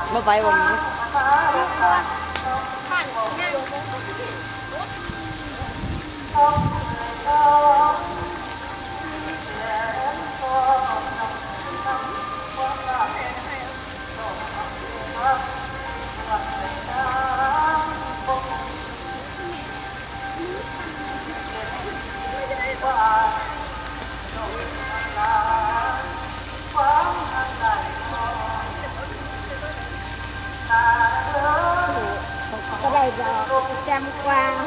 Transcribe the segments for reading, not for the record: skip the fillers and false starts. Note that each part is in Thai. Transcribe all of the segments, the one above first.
มาไปวันนี้ก็ได้ดอกจำกวาง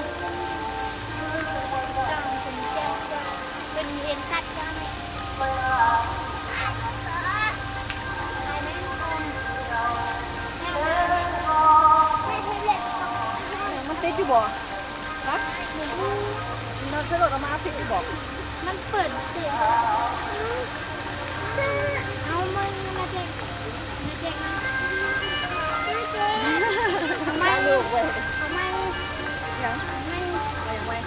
เป็นเห็นชัดจ้าไหมมันติดอยู่บ่ฮะมันสะดุดออกมาติดอยู่บ่มันเปิดเสียงเอามึงมาเจ๊กมาเจ๊กทำไมลูกเว้ยทำไมอย่างไม่อย่างไร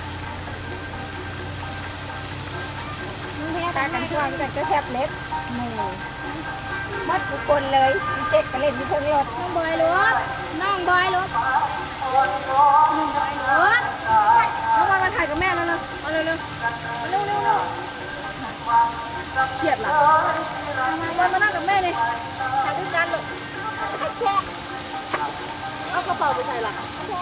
ตากันช่วงกันก็แทบเล็บหมูมัดทุกคนเลยเจ๊กก็เล่นที่เพิ่งรถน้องบอยรถน้องบอยรถน้องบอยรถน้องบอยมาถ่ายกับแม่แล้วเนอะเอาเร็วเร็วเร็วเร็วเร็วเครียดหรอวันมานั่งกับแม่เลยถ่ายด้วยกันลูกแช่เอากระเป๋าไปใส่หลัง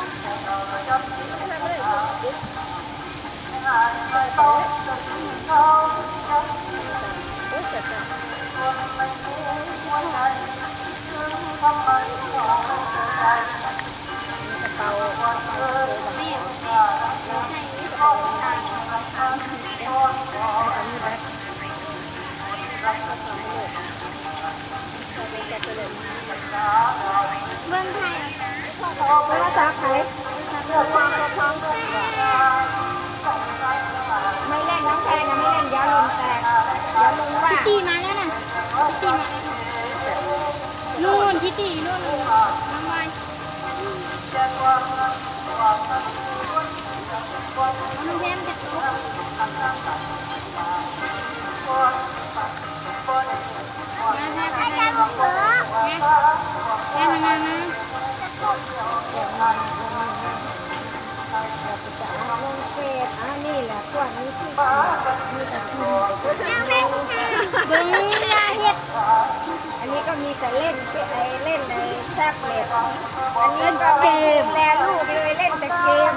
เมืองไทยไม่ว่าจะใครไม่เล่นน้องแทนนะไม่เล่นย้อนลมแตกย้อนลมว่าพี่ตีมาแล้วนะพี่ตีมานู่นพี่ตีนู่นน้องวายน้องแทนจะตุ๊กอาจารย์บอกเถอะแม่มาลงเฟซนี่แหละพวกนี้ที่มีแต่กินเบิ้งยาเห็ดอันนี้ก็มีแต่เล่นเล่นในแท็บเล็ตอันนี้ก็เกมแลลูกเลยเล่นแต่เกม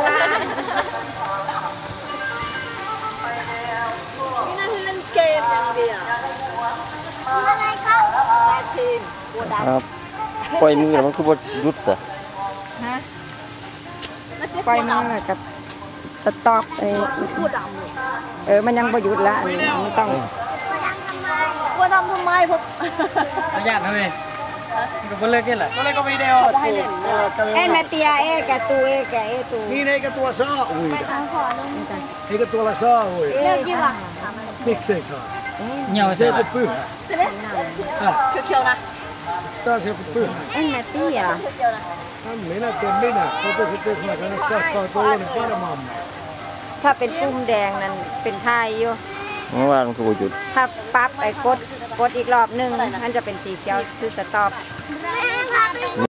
นี่นั่นเล่นเกมอย่างเดียวอะไรครับแท็บทีมบัวดำครับปล่อยมือมันคือบ่หยุดซะฮะปล่อยมือกับสต็อปบัวดำมันยังประยุทธ์ละอันนี้ไม่ต้องบัวดำทำไมพวกยากเลยมันก็เลิกกันแหละก็เลยก็วิดีโอมาเตียกับตูกับตูนี่ในกับตัวซ้ออุ้ยนี่กับตัวละซ้ออุ้ยเลิกยี่ห้อมิกซ์ซ้อเหนียวเสียกับปื้อเขียวนะสตาร์เสียกับปื้อมาเตียไม่น่าเต็มไม่น่าเขาจะเต็มขนาดนั้นสตาร์เขาตัวนึงก็ละมั่มถ้าเป็นปุ่มแดงนั้นเป็นไทยอยู่เมื่อวานคือบ่หยุดถ้าปั๊บกดอีกรอบนึงมันจะเป็นสีเขียวคือสต็อป